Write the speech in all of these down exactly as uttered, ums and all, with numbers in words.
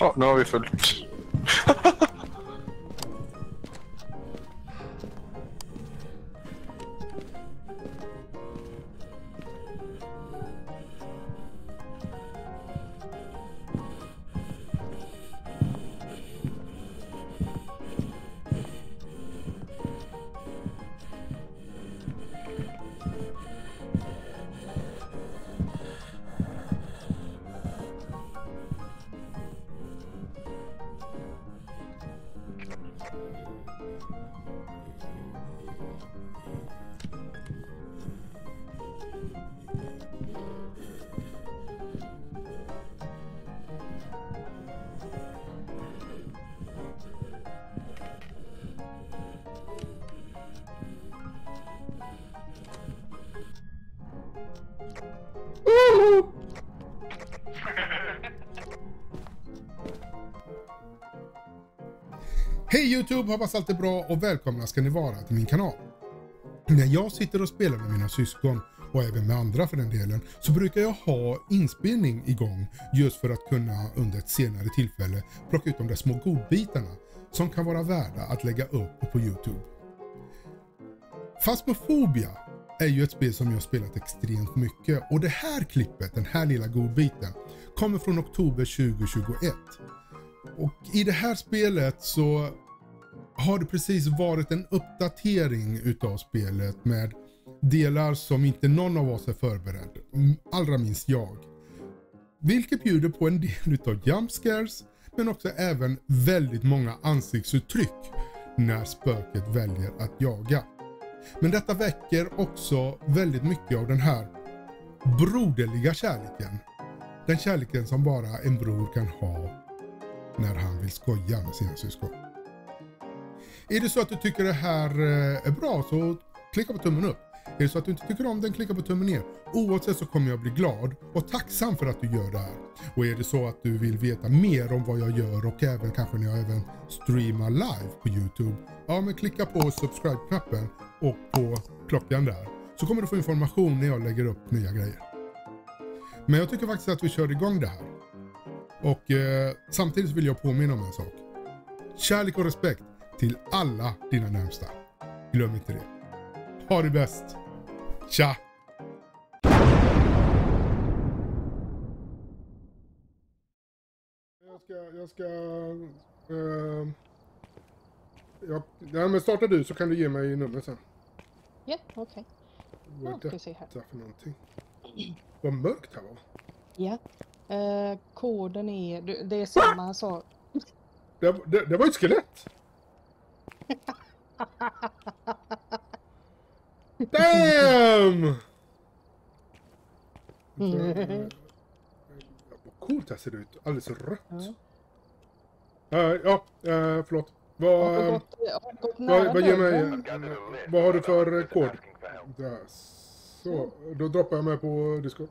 Ja, nu har vi fullt. Hej YouTube, hoppas allt är bra och välkomna ska ni vara till min kanal. När jag sitter och spelar med mina syskon och även med andra för den delen så brukar jag ha inspelning igång just för att kunna under ett senare tillfälle plocka ut de där små godbitarna som kan vara värda att lägga upp på YouTube. Phasmophobia är ju ett spel som jag har spelat extremt mycket och det här klippet, den här lilla godbiten, kommer från oktober tjugo tjugoett. Och i det här spelet så har det precis varit en uppdatering utav spelet med delar som inte någon av oss är förberedd, allra minst jag. Vilket bjuder på en del utav jump scares men också även väldigt många ansiktsuttryck när spöket väljer att jaga. Men detta väcker också väldigt mycket av den här broderliga kärleken. Den kärleken som bara en bror kan ha när han vill skoja med sina syskon. Är det så att du tycker det här är bra så klicka på tummen upp. Är det så att du inte tycker om den, klicka på tummen ner. Oavsett så kommer jag bli glad och tacksam för att du gör det här. Och är det så att du vill veta mer om vad jag gör och även kanske när jag även streamar live på YouTube. Ja, men klicka på subscribe-knappen och på klockan där. Så kommer du få information när jag lägger upp nya grejer. Men jag tycker faktiskt att vi kör igång det här. Och eh, samtidigt vill jag påminna om en sak. Kärlek och respekt till alla dina närmsta. Glöm inte det. Ha det bäst. Tja! Jag ska... Jag ska... Uh, ja, ja, men startar du så kan du ge mig nummer sen. Ja, okej. Vad är Ja, ska vi se här. detta för någonting? Vad mörkt här var. Ja. Eh, koden är... du- Det är samma sak. Det, det, det var ett skelett! Damn! Mm. Vad coolt det här ser ut. Alldeles rött. Ja. Uh, ja, uh, förlåt. Har Vad, du uh, gått, har du gått nära vad, vad ger mig... dörren? Vad har du för uh, kod? Där. Så, då droppar jag med på Discord.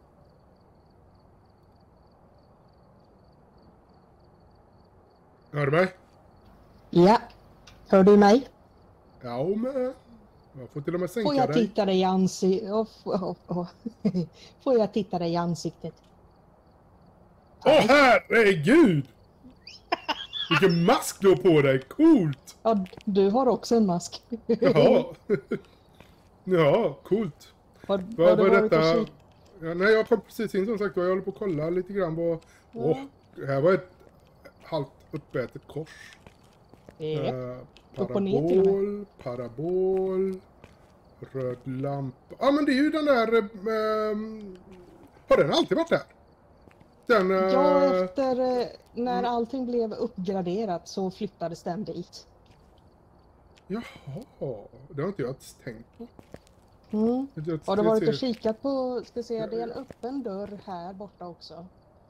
Hör du mig? Ja. Hör du mig? Ja, men... Jag får till och med sänka Får jag dig. titta dig i ansiktet? Oh, oh, oh. Får jag titta dig i ansiktet? Åh, oh, herregud! Vilken mask du har på dig, coolt! Ja, du har också en mask. Jaha. Ja, coolt. Har, Vad har du var varit och detta? kik- Ja, nej, jag kom precis in som sagt och jag håller på att kolla lite grann på... Åh, Ja. här var ett halvt uppätet kors. Ja. Eh, Upp och ner till och parabol, parabol, röd lampa. Ja, men det är ju den där... Eh, har den alltid varit där? Den... Eh, Ja, efter eh, när allting blev uppgraderat så flyttades den dit. Jaha, det har inte jag ens tänkt på. Mm. Jag, Har du varit ser- och kikat på, ska se, det är en öppen dörr här borta också.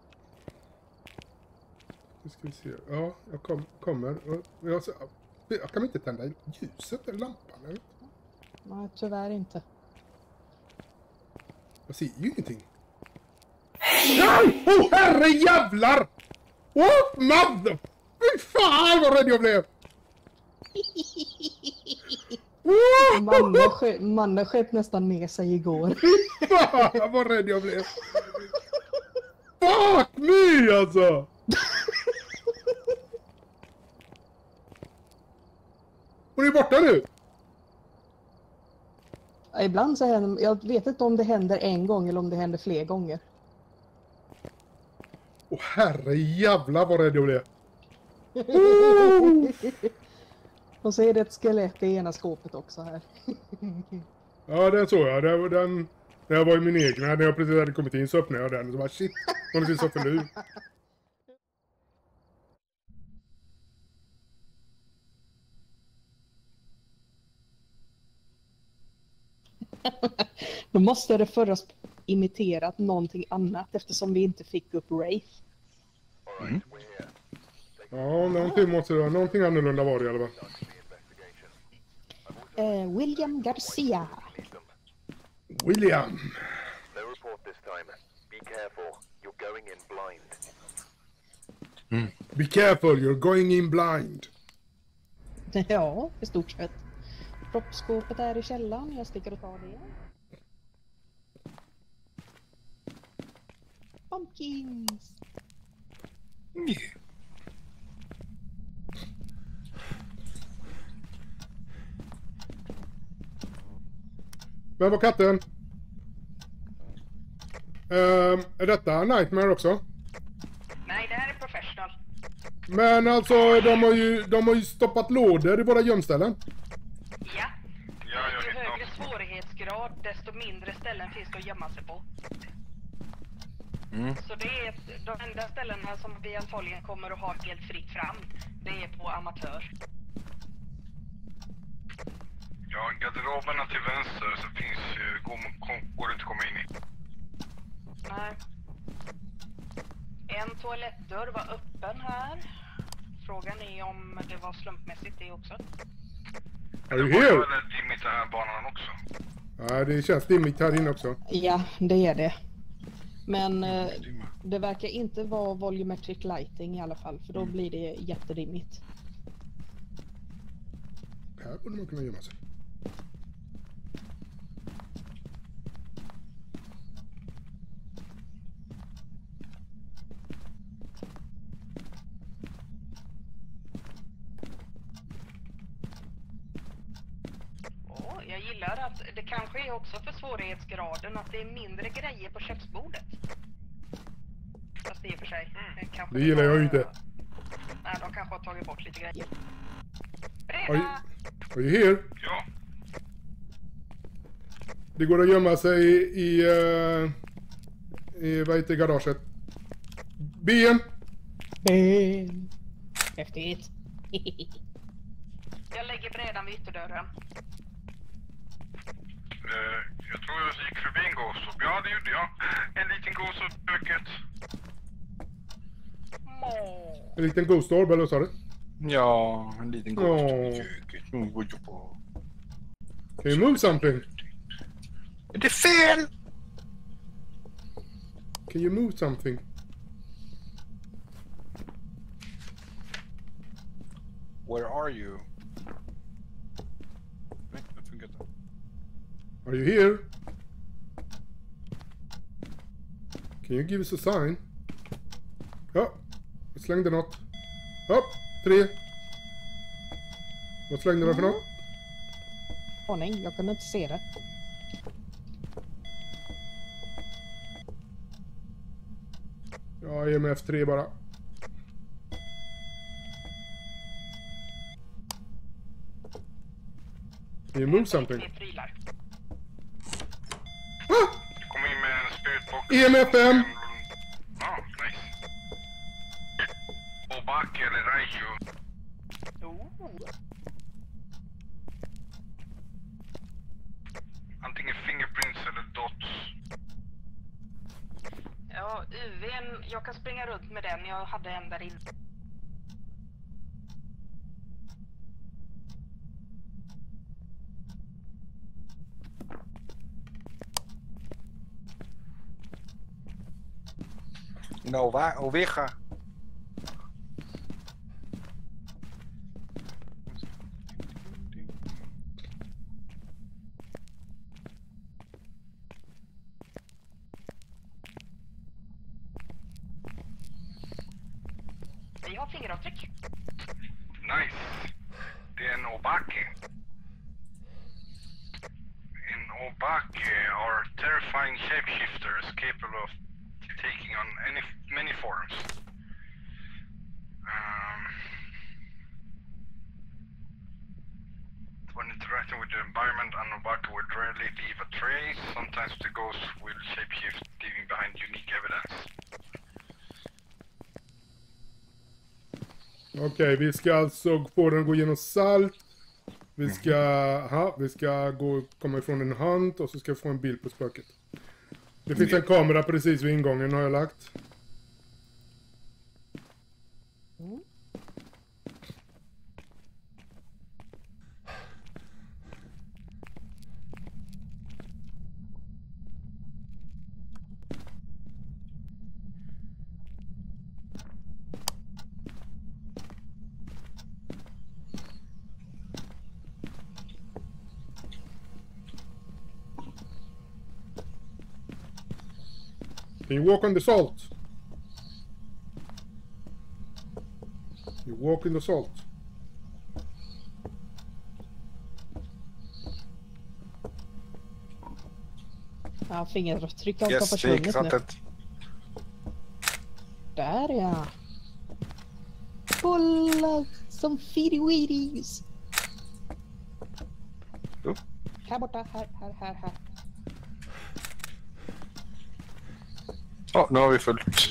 Nu ska vi se. Ja, jag kom, kommer. Jag, jag kan inte tända ljuset eller lampan. Eller? Nej, tyvärr inte. Jag ser ju ingenting. Nej! Åh, oh, herre jävlar! Åh, oh, mother! Fy fan vad rädd jag blev! Oh! Manne sköt, Manne sköt nästan ner sig igår. Fy fan vad rädd jag blev! Fuck me alltså! Hon är borta nu! Ja, ibland så händer, jag vet inte om det händer en gång eller om det händer fler gånger. Åh herre jävla vad rädd jag blev. Och så är det ett skelett i ena skåpet också här. Ja, den såg jag. Den, den, när jag var i min egen, när jag precis hade kommit in så öppnade jag den och så bara shit, hon finns så för nu. Då måste det förra imiterat någonting annat eftersom vi inte fick upp Wraith. Mm. Ja, någonting måste det vara. Någonting annorlunda var det i alla fall. Eh, William Garcia. William! No report this time. Be careful. You're going in blind. Mm. Be careful, you're going in blind. Ja, i stort sett. Proppskåpet är i källaren. Jag sticker och tar det. Pumpkins! Mm. Vem var katten? Um, är detta Nightmare också? Nej, det här är professional. Men alltså, de har ju, de har ju stoppat lådor i våra gömställen. Ja. Ja, jag Ju vet högre något. svårighetsgrad, desto mindre ställen finns det att gömma sig på. Mm. Så det är ett, de enda ställena som vi antagligen kommer att ha helt fritt fram, det är på amatör. Ja, garderoberna till vänster så finns ju, går, kom, går det inte att komma in i. Nej. En toalettdörr var öppen här. Frågan är om det var slumpmässigt det också. Are you Det var here? väldigt dimmigt den här banan också. Ja, det känns dimmigt här inne också. Ja, det är det. Men eh, det verkar inte vara volumetric lighting i alla fall. För då blir det jättedimmigt. Här borde man kunna gömma sig. Åh, jag gillar att det kanske är också för svårighetsgraden att det är mindre grejer på köksbordet. Fast det är för sig. Mm. Kanske Det gillar jag ju har- inte. Nej, de kanske har tagit bort lite grejer. Are you, Breda! are you here? Ja. Det går att gömma sig i, i, uh, i vad heter garaget? Ben! Ben. Häftigt. Jag lägger brädan vid ytterdörren. Eh, jag tror jag gick förbi en gåshop. Ja, det gjorde jag. En liten gåshop i köket. Må. En liten ghost orb, eller vad sa du? Ja, en liten gåshop Åh. i köket. Mm, går ju på. Can you move something? Är det fel? Can you move something? Where are you? Nej, det funkar inte. Are you here? Can you give us a sign? Ja, jag slängde något. Ja, tre. Vad slängde den för något? Aning, jag kunde inte se det. Ja, E M F tre bara. Can you move something? Med prylar. Ah! Du kom in med en spiritbox. E M F fem! Ja, nice. Obak eller Raichu. Oh. Antingen fingerprints eller dots. Ja, U V:n, jag kan springa runt med den. Jag hade en där inne. Nova, Oveja. Vi har fingeravtryck. Nice. Det Det är en Obake. En Obake are terrifying shapeshifters capable of taking on any many forms. Um, when interacting with the environment, an Obake will rarely leave a trace. Sometimes the ghost will shapeshift, leaving behind unique evidence. Okej, okay, vi ska alltså få den att gå igenom salt. Vi ska, aha, vi ska gå, komma ifrån en hunt och så ska vi få en bild på spöket. Det finns en kamera precis vid ingången har jag lagt. Mm. Can you walk on the salt? You walk in the salt. Ja, fingeravtryck har Yes, det gick försvunnit nu. rätt. Där ja. Kolla som fiddy-weedies. Jo. Här borta, här, här, här, här. Ja, nu har vi fullt.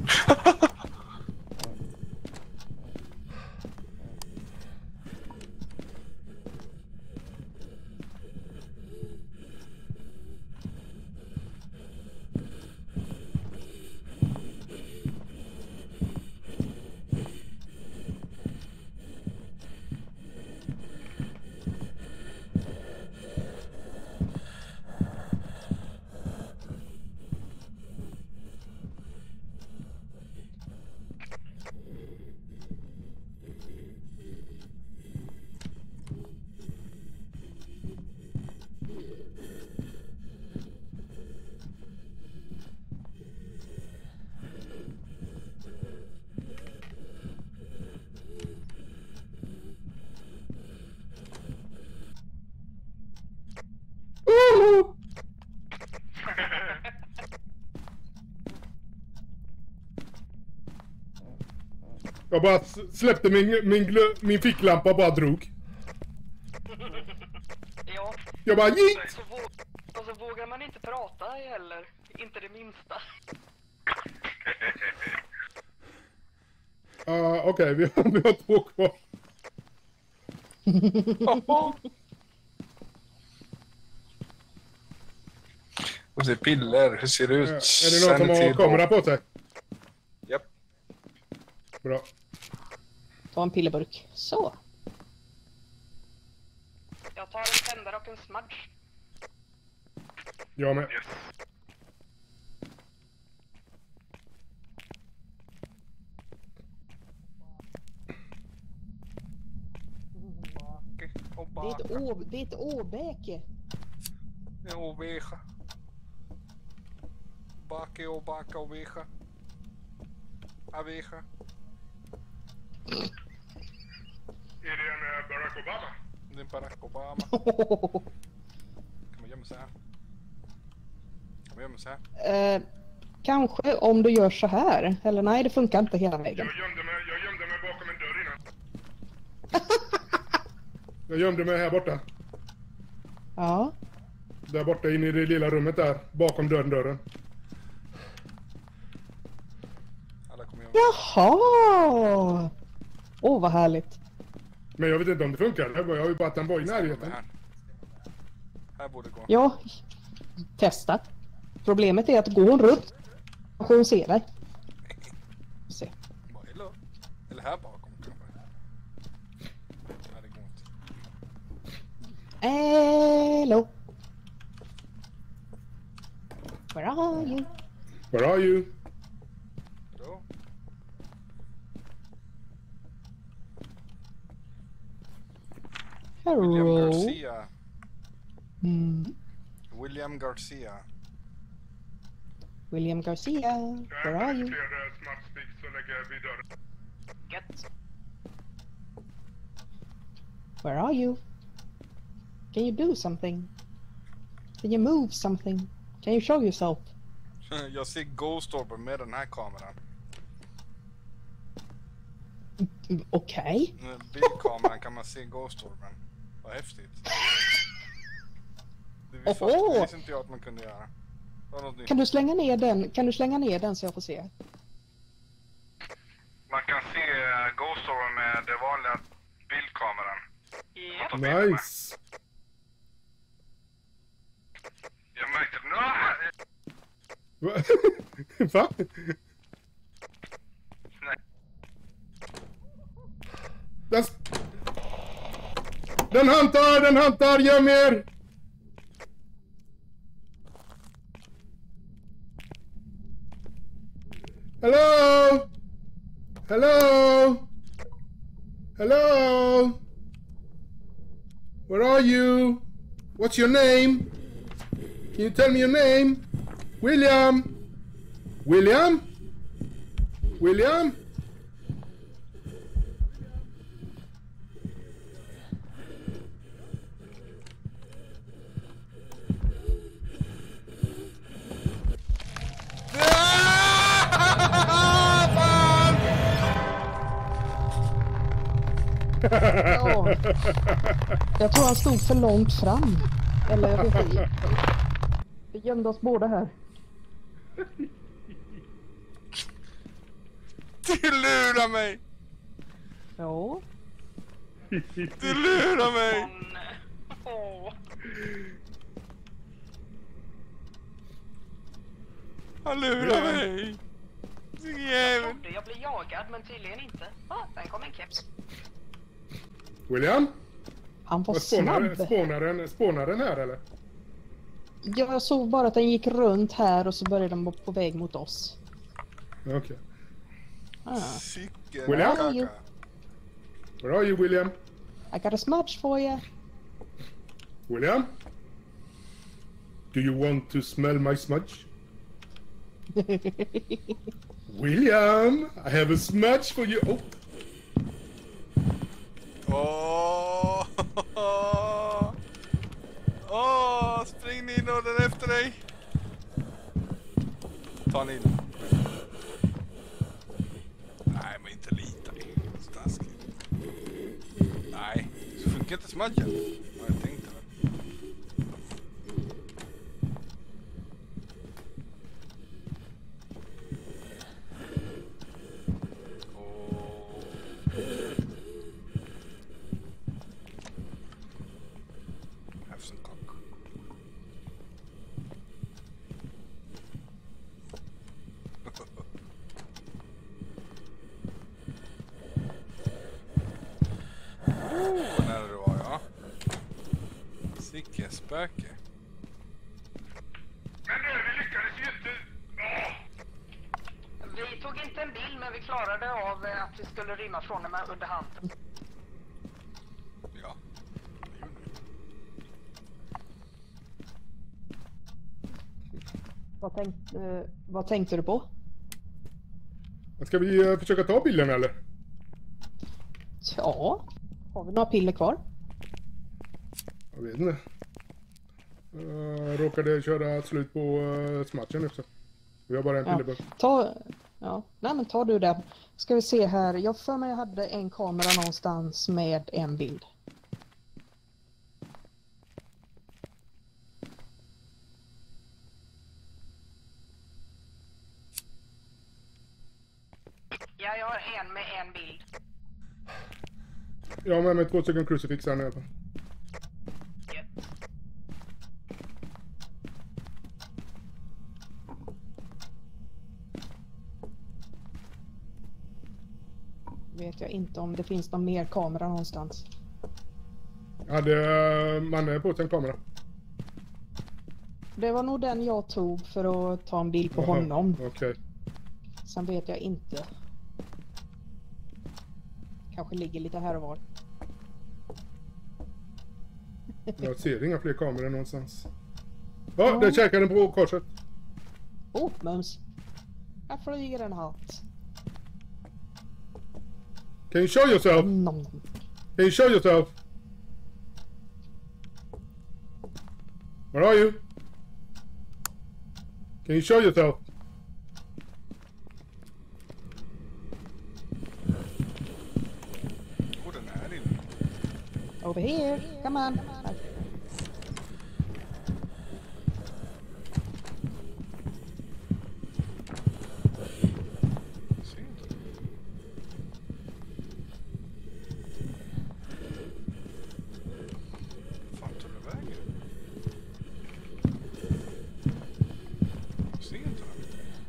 Jag bara släppte min, min, glö, min ficklampa och bara drog. Ja, Jag bara gick! så vå- och så vågar man inte prata heller. Inte det minsta. Uh, Okej, okay, vi, har, vi har två kvar. Och det är piller, hur ser det ut? Uh, är det någon som har kamera på sig? Japp. Bra. Ta en pillerburk. Så. Jag tar en tändare och en smudge. Jag med. Yes. Det är ett, å, det är ett åbäke. Oveja. Bake, obaka, oveja. Aveja. Är det en uh, Barack Obama? Det är Barack Obama. Kan man gömma sig här? Kan man gömma sig här? eh, kanske om du gör så här. Eller nej, det funkar inte hela vägen. Jag gömde mig, jag gömde mig bakom en dörr innan. Jag gömde mig här borta. Ja. Där borta inne i det lilla rummet där. Bakom dörren. dörren. Alla kommer gömma. Jaha! Åh, oh, vad härligt. Men jag vet inte om det funkar. Jag har ju bara att den var i närheten. Här. Här borde det gå. Ja, testa. Problemet är att gå hon runt och hon ser dig. Se. Bara, eller, eller här bakom kanske. Nej, det går inte. Hello. Where are you? Where are you? Då. William Hello. Garcia. Mm. William Garcia. William Garcia. Where are you? Fler smärtstick så lägger jag vid dörren. Gött. Where are you? Can you do something? Can you move something? Can you show yourself? Jag ser Ghost Orb med den här kameran. Mm, Okej. Med bildkameran kan man se Ghost Orben. Vad häftigt. Det visste, Oho! det visste inte jag att man kunde göra. Det var något nytt. Kan du slänga ner den? Kan du slänga ner den så jag får se? Man kan se uh, Ghost Orb med den vanliga bildkameran. Japp. Ta bilder med. Nice. Jag märkte det. Ah! Va? Va? Nej. Den, den hantar, den hantar, göm er! Hello? Hello? Hello? Where are you? What's your name? Can you tell me your name? William? William? William? Ja. Jag tror han stod för långt fram. Eller jag vet inte. Vi gömde oss båda här. Du lurar mig! Ja. Du lurar mig! Åh. Han lurar mig! Vilken Jag jävel! trodde jag blev jagad, men tydligen inte. Ah, den kom en keps. William? Han var Vad spånar, snabb. spånar, den, spånar den här eller? Jag såg bara att den gick runt här och så började den vara på väg mot oss. Okej. Okay. Ah. Sicken William? kaka. Where are you, William? I got a smudge for you. William? Do you want to smell my smudge? William, I have a smudge for you. Oh. Åh! Åh! Spring in och den efter dig! Ta en in. Nej, men inte lita i. Så taskigt. Nej, så funkar inte smudgen. Ja, jag tänkte väl. Have some cock. Vad nära det var, ja. Sicke spöke. Men nu, vi lyckades ju inte. Åh! Vi tog inte en bild, men vi klarade av eh, att vi skulle rymma från dem under handen. Ja. Det gjorde vi. Vad, tänk, eh, vad tänkte du på? Ska vi uh, försöka ta bilden eller? Ja. Har vi några piller kvar? Jag vet inte. Uh, råkade köra slut på uh, smatchen också. Vi har bara en Ja. pillerburk. Ta, ja. Nej men ta du den. Ska vi se här. Jag för mig jag hade en kamera någonstans med en bild. Ja, jag har en med en bild. Ja, men med två stycken crucifix här nu i alla fall. Japp. Vet jag inte om det finns någon mer kamera någonstans. Hade uh, man på sig en kamera? Det var nog den jag tog för att ta en bild på Jaha, honom. Okej. Sen vet jag inte. Kanske ligger lite här och var. Jag ser inga fler kameror någonstans. Ja, oh, där käkar den på korset. Oh, mums. Här flyger en hatt. Can you show yourself? Nom. Can you show yourself? Where are you? Can you show yourself? Oh, den är inne. Over here. Come on. Ser inte. Fan tog det vägen? Ser inte den.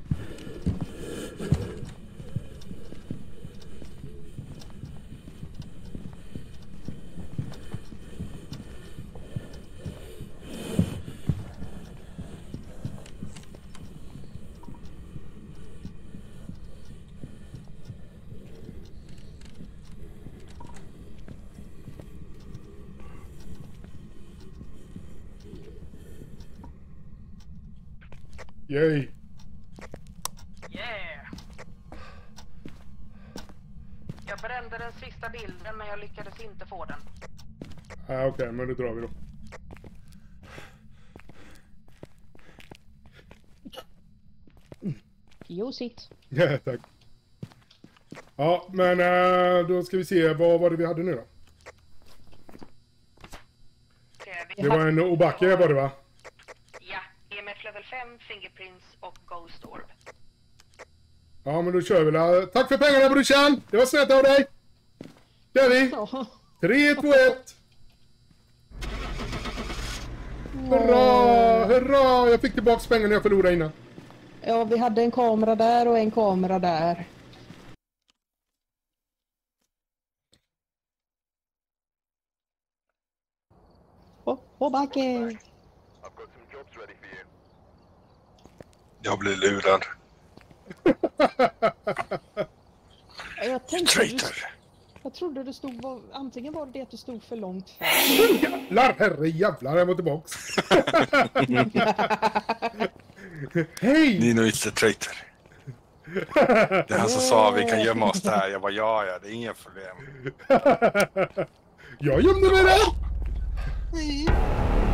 Yay. Yeah! Jag brände den sista bilden men jag lyckades inte få den. Ah, Okej, okay, men då drar vi då. Jo, sitt. Ja, tack. Ja, men äh, då ska vi se. Vad var det vi hade nu då? Det var en Obake var det va? Ja, E M F level fem, Fingerprints och Ghost Orb. Ja, men då kör vi då. Tack för pengarna brorsan! Det var snällt av dig! Kör vi! Ja. tre, två, ett! Hurra! Hurra! Jag fick tillbaka pengarna jag förlorade innan. Ja, vi hade en kamera där och en kamera där. Åh, oh, backe! I've got some jobs ready for you. Jag blir lurad. Jag tänkte... Traitor. Jag trodde det stod... Var, antingen var det det att det stod för långt fram. Jävlar, herre jävlar, jag var tillbaks. Hej! Nino is the traitor. Det är han som sa vi kan gömma oss där. Jag bara ja, ja, det är inga problem. Jag gömde mig där!